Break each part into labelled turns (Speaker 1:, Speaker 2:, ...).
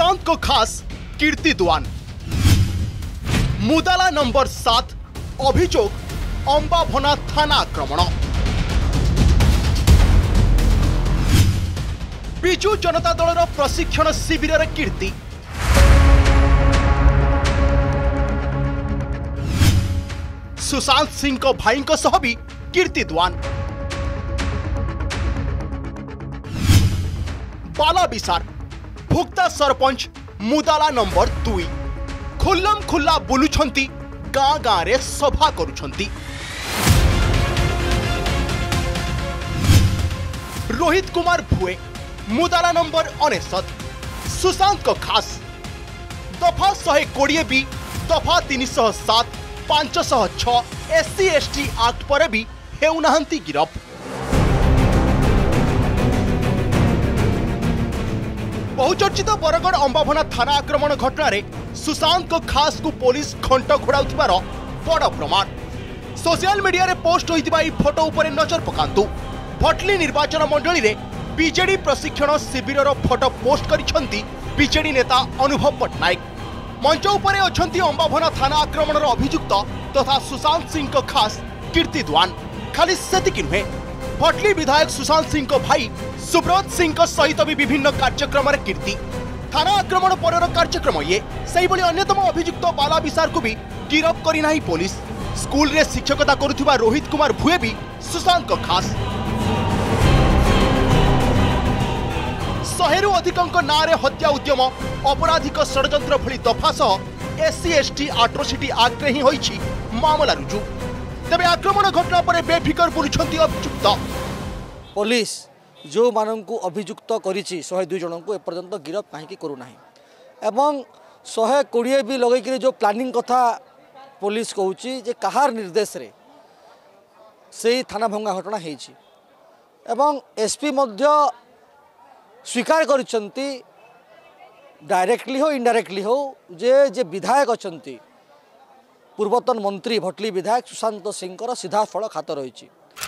Speaker 1: सुशांत को खास कीर्ति दुआन मुदाला नंबर 7 अभियोग अंबाभना थाना आक्रमण। बिजु जनता दल प्रशिक्षण शिविर कीर्ति सुशांत सिंह को भाई सह भी कीर्ति दुआन बाला विसार भुक्ता सरपंच मुदाला नंबर 2 खुल्लम खुल्ला बुलुछंती गाँ गाँ रे सभा करुछंती। रोहित कुमार भुए मुदाला नंबर 69 सुशांत को खास दफा 120 भी दफा 307 506 SC ST एक्ट पर भी हेउनाहंती गिरफ। बहुचर्चित बरगढ़ अंबाभना थाना आक्रमण घटना रे सुशांत को खास को पुलिस घंट घोड़ाउथिबार बड़ प्रमाण। सोशल मीडिया रे पोस्ट होइतिबा ई फोटो उपरे नजर पकांतु। भटली निर्वाचन मंडली रे बीजेडी प्रशिक्षण शिविर रो फोटो पोस्ट करिसंती बीजेडी नेता अनुभव पटनायक। मंच उपरे अछंती अंबाभना थाना आक्रमण रो अभियुक्त तथा सुशांत सिंह को खास कीर्ति दुआन। खाली सेतिकी नुहे भटली विधायक सुशांत सिंह को भाई सुब्रत सिंह को सहित भी विभिन्न कार्यक्रम रे कीर्ति। थाना आक्रमण पर कार्यक्रम ये सही भली अन्यतम अभियुक्त बाला विसार को भी गिरफ करी नाही पुलिस। स्कूल रे शिक्षकता करुथिबा रोहित कुमार भुए भी सुशांत को खास। 100 अधिकंक नाँ रे हत्या उद्यम अपराधिक षड्यंत्र भली दफा सह SC ST एट्रोसिटी एक्ट रे ही होईछि मामला रुजु। तेबे आक्रमण घटना पर बेफिकर बुलुछंती अभियुक्त।
Speaker 2: पुलिस जो मानू अभियुक्त करिछि 102 जन को एपर्यंत गिरफ कहीं करूना एवं 120 भी लगे जो प्लानिंग कथा पुलिस कहूँ जे कहार निर्देश रे से थाना भंगा घटना होइछि एवं SP मध्य स्वीकार करिसंती डायरेक्टली हो इनडायरेक्टली हो जे विधायक अछंती पूर्वतन मंत्री भटली विधायक सुशांत सिंह सीधा फल खात रही।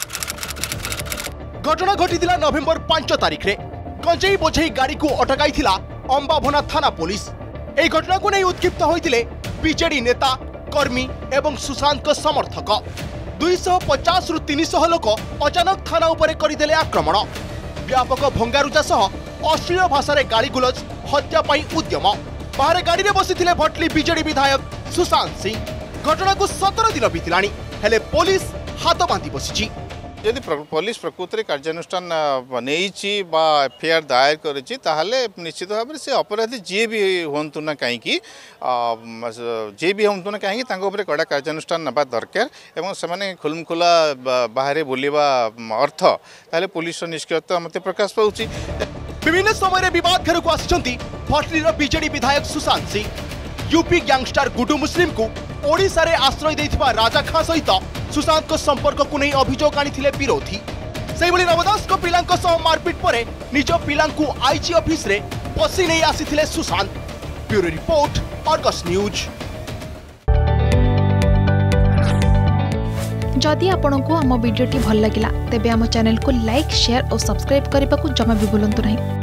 Speaker 1: घटना घटी नवेम्बर 5 तारिख रे गंजेई बोझेई गाड़ी को अटकाई अंबाभना थाना पुलिस। এই घटना को नहीं उत्क्षिप्त होइतिले बीजेडी नेता कर्मी एवं सुशांत को समर्थक। 250 रु 300 लोक अचानक थाना उपरे करदेले आक्रमण। व्यापक भंगारुजा सह अश्लील भाषा रे गाड़ी गुलज हत्या पाई उद्यम। बाहर गाड़ी रे बसिथिले भटली बीजेडी विधायक सुशांत सिंह। घटना को 17 दिन बीतिलानी हेले पुलिस हाथ बांधी बसिछि।
Speaker 3: यदि पुलिस प्रकृति में कार्यानुष्ठान नहीं FIR दायर करिछि ताहले निश्चित भाव में से अपराधी जी भी हूँ ना कहीं जी भी हूँ ना कहीं कड़ा कार्यानुष्ठान नवा दरकार एवं से खुलमखुला बाहर बुलवा अर्थ ताहले पुलिस निष्क्रियता मत प्रकाश पाउछि।
Speaker 1: विभिन्न समय विवाद घर को आसिछंती भटलीर बीजेडी विधायक सुशांत सिंह। यूपी गैंगस्टर गुडू मुस्लिम को ओडिशा रे आश्रय देथिबा राजा खां सहित सुशांत को संपर्क को नहीं अभियोग आनिथिले विरोधी। सेहि भली नवदास को पिलांक सह मारपीट परे निज पिलांकु IG ऑफिस रे पसी नहीं आसिथिले Sushant. Bureau report Argus news.
Speaker 4: जदि आपंक आम भिडी भल लगा तेब आम चैनल को लाइक शेयर और सब्सक्राइब करने को जमा भी भूलु नहीं।